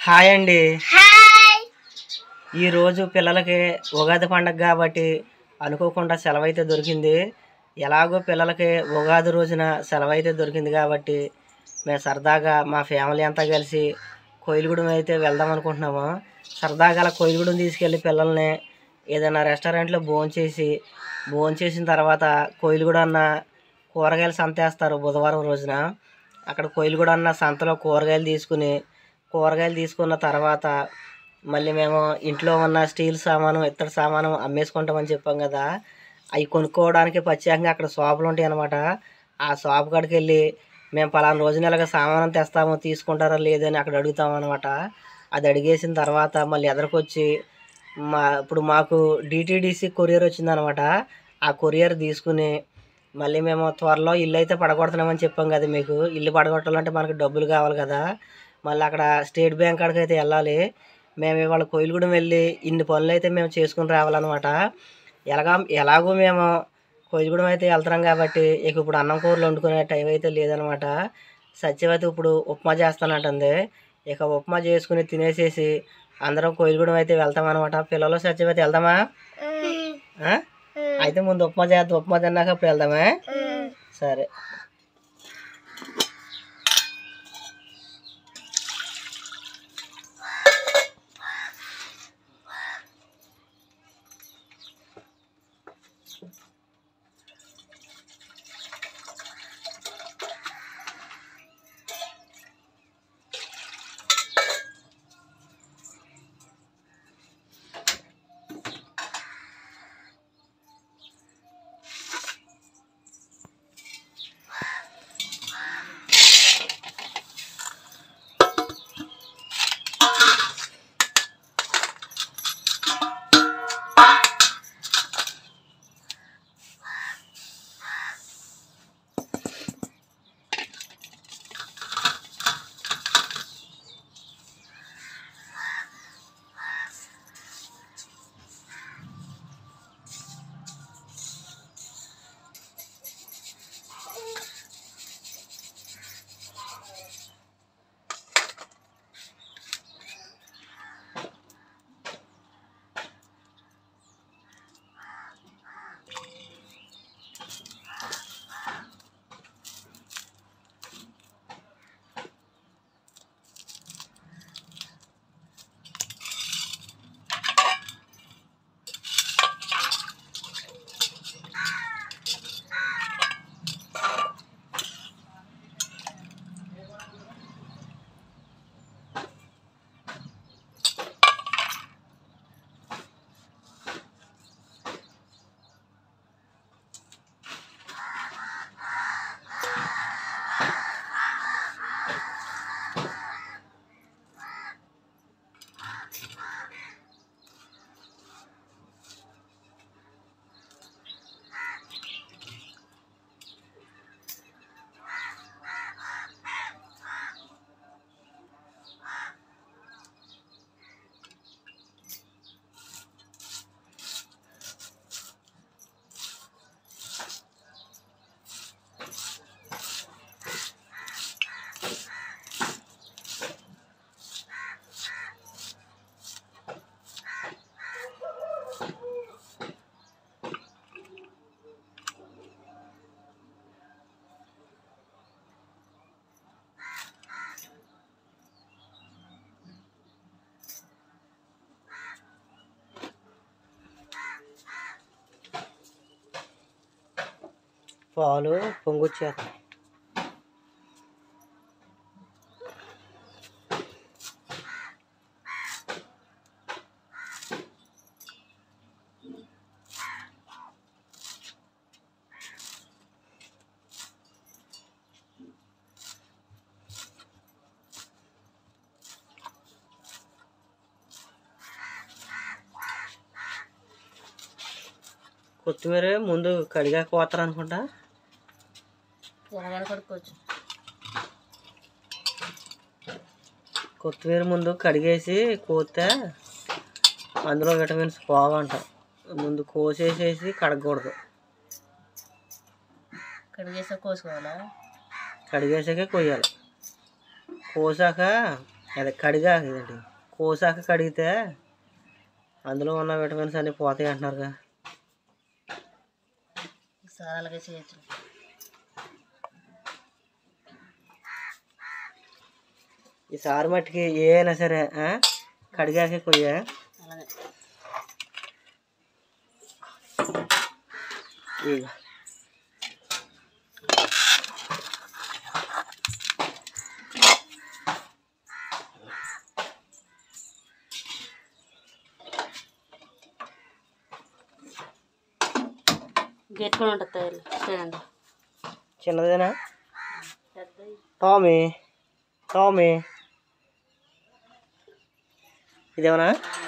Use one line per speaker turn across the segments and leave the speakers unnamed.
Hi అండి.
Hi.
ఈరోజు పిల్లలకి ఉగాది పండగ కాబట్టి అనుకోకుండా సెలవు అయితే దొరికింది. ఎలాగో పిల్లలకి ఉగాది రోజున సెలవు అయితే దొరికింది కాబట్టి మేము సరదాగా మా ఫ్యామిలీ అంతా కలిసి కోయిలగూడెం అయితే వెళ్దాం అనుకుంటున్నాము. సరదాగా అలా కోయిలగూడెం తీసుకెళ్ళి పిల్లల్ని ఏదైనా రెస్టారెంట్లో భోంచేసిన తర్వాత కోయిలగూడెం అన్న కూరగాయలు సంత వేస్తారు బుధవారం రోజున. అక్కడ కోయిలగూడెం అన్న సంతలో కూరగాయలు తీసుకున్న తర్వాత మళ్ళీ మేము ఇంట్లో ఉన్న స్టీల్ సామాను ఇత్తడి సామాను అమ్మేసుకుంటామని చెప్పాం కదా, అవి కొనుక్కోవడానికి ప్రత్యేకంగా అక్కడ షాపులు ఉంటాయి అన్నమాట. ఆ షాప్ కాడికి వెళ్ళి మేము పలానా రోజున ఇలాగ సామాను తెస్తాము తీసుకుంటారా లేదని అక్కడ అడుగుతాం అనమాట. అది అడిగేసిన తర్వాత మళ్ళీ ఎదరికొచ్చి ఇప్పుడు మాకు డిటీడీసీ కొరియర్ వచ్చిందనమాట. ఆ కొరియర్ తీసుకుని మళ్ళీ మేము త్వరలో ఇల్లు అయితే పడగొడుతున్నామని చెప్పాం కదా మీకు. ఇల్లు పడగొట్టాలంటే మనకు డబ్బులు కావాలి కదా. మళ్ళీ అక్కడ స్టేట్ బ్యాంక్ కాడికి అయితే వెళ్ళాలి. మేము ఇవాళ కోయిలగూడెం వెళ్ళి ఇన్ని పనులు అయితే మేము చేసుకుని రావాలన్నమాట. ఎలాగో మేము కోయిలగూడెం అయితే వెళ్తున్నాం కాబట్టి ఇక ఇప్పుడు అన్నం కూరలు వండుకునే టైం అయితే లేదనమాట. సత్యవతి ఇప్పుడు ఉప్మా చేస్తానంటుంది. ఇక ఉప్మా చేసుకుని తినేసేసి అందరం కోయిలగూడెం అయితే వెళ్తామన్నమాట. పిల్లలు సత్యవతి వెళ్దామా? అయితే ముందు ఉప్మా చేద్దాం, ఉప్మా తిన్నాక అప్పుడు వెళ్దామా? సరే. పాలు పొంగొచ్చారు. కొత్తిమీర ముందు కడిగా కోస్తారు అనుకుంటా.
కడుక్కోవచ్చు.
కొత్తిమీర ముందు కడిగేసి కోస్తే అందులో విటమిన్స్ పోవంట. ముందు కోసేసేసి కడగకూడదు.
కడిగేసాక కోసుకోవాలా?
కడిగేసాకే కొయ్యాలి. కోసాక అదే కడిగా ఇదండి కోసాక కడిగితే అందులో ఉన్న విటమిన్స్ అన్నీ పోతాయి అంటున్నారుగా.
ఈసారి అలాగే చేయొచ్చు.
ఈసారి మట్టికి ఏ అయినా సరే కడిగాకే కొయ్యా.
అలాగే
ఇక
గట్టిగా ఉంటుంది చూడండి.
చిన్నదేనా టామీ టామీ ఇదేమన్నా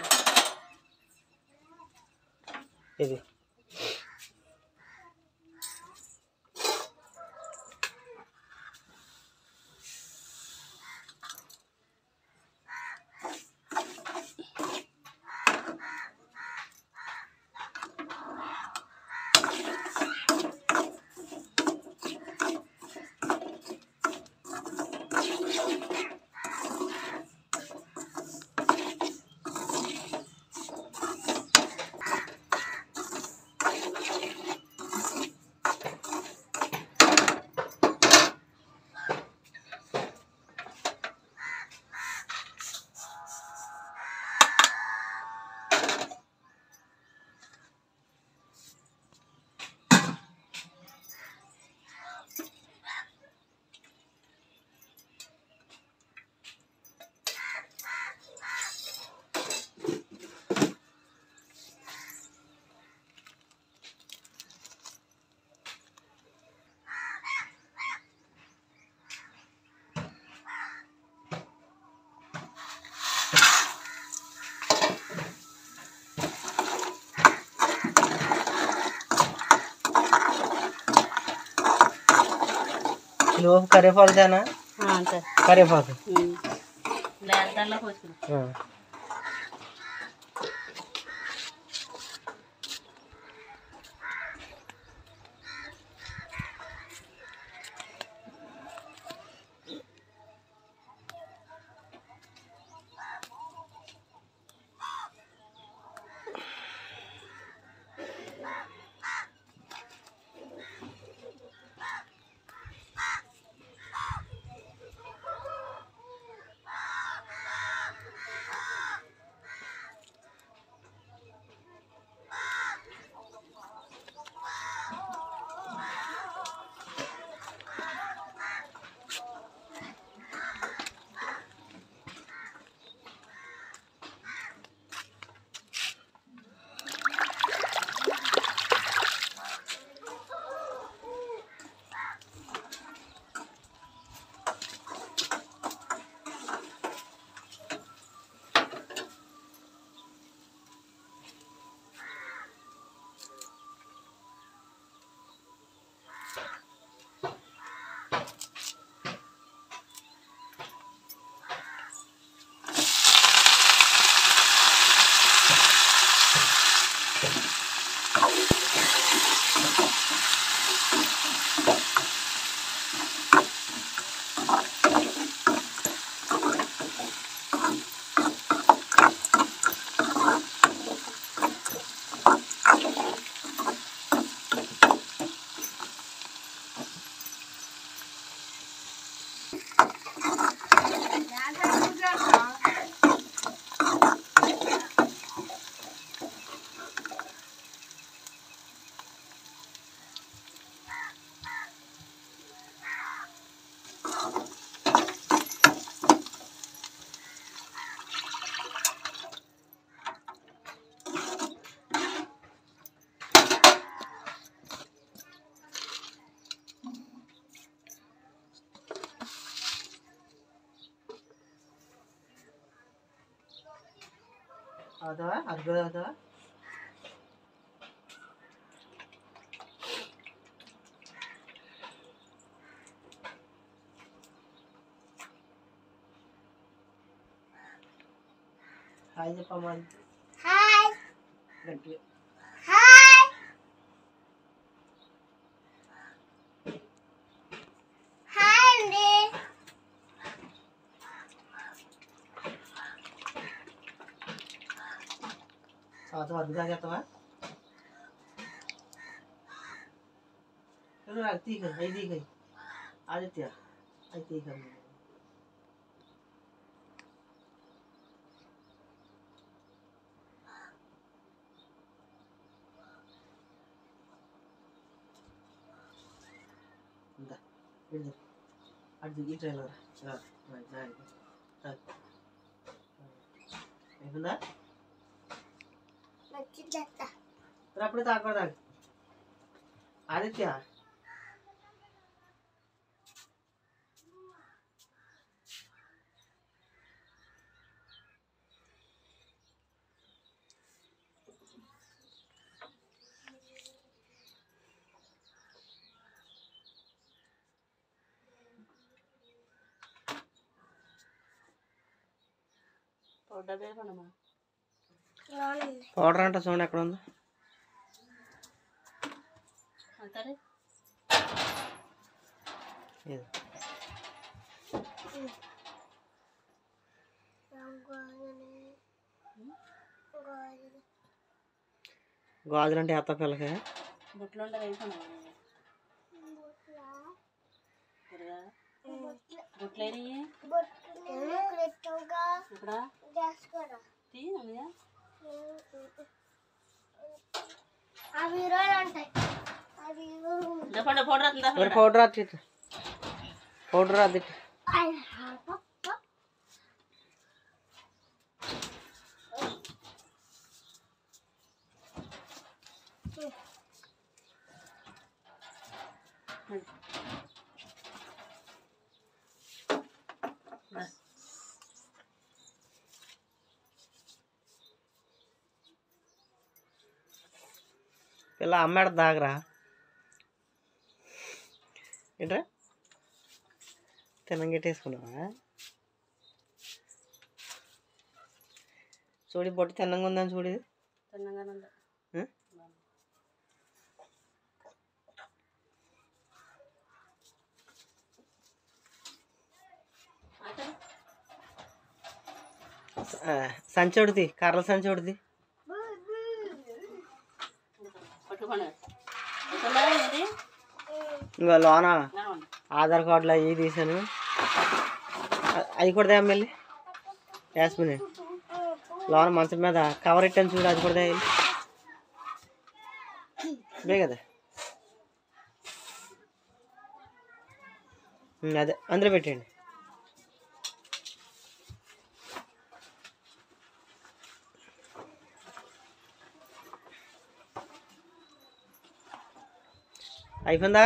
ఇది లోపు కరివేపాకు తేనా
అంతే
కరివేపాకు
దాంట్లో పోసుకున్నాం.
అవుతావా అది కూడా అవుతావా హాయ్ చెప్పమ్మా
హాయ్
గట్టిగా
హాయ్ హాయ్ అండి
వరకు తాగేస్తావా తీగ అవి తీగ ఆదిత్య అవి తీగ ఇందా అటు ఈ ట్రైలర్ అయిపోయిందా అప్పుడే తాగకూడదు ఆదిత్య పౌడర్ అంట చూడండి ఎక్కడ ఉందో గాజులు అంటే ఎత్త పిల్లకి పౌడర్ అది పిల్ల అమ్మాడు దాగరా ఏంట్రా తినంగెట్టేసుకున్నావా చూడి బొట్టు తిన్నంగా ఉందని చూడి సంచోడిది కర్రల సంచోడిది ఇంకా లోన ఆధార్ కార్డులు అవి తీసాను అవి కూడా తేమ్మల్లి యాస్మిన్ లోన మంచం మీద కవర్ ఇట్టాను చూడు అది కూడా తేయాలి ఇదే కదా అదే అందులో పెట్టండి అయిపోయిందా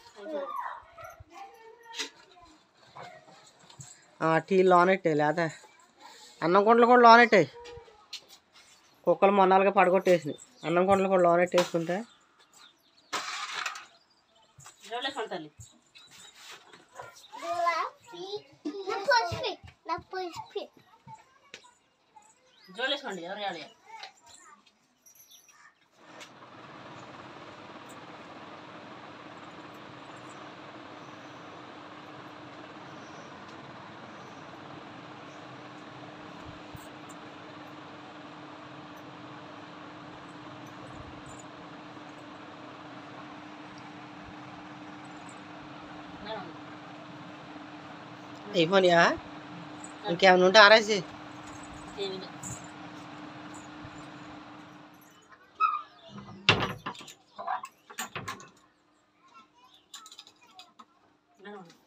టీ లోనెట్టాయి లేదా అన్నం కుండలు కూడా లోనెట్టాయి కుక్కలు మొన్నాలుగా పడగొట్టేసినాయి అన్నం కుండలు కూడా లోనెట్టేసుకుంటే అయిపోయినాయా ఇంకేమైనా ఉంటే ఆరేసి
No.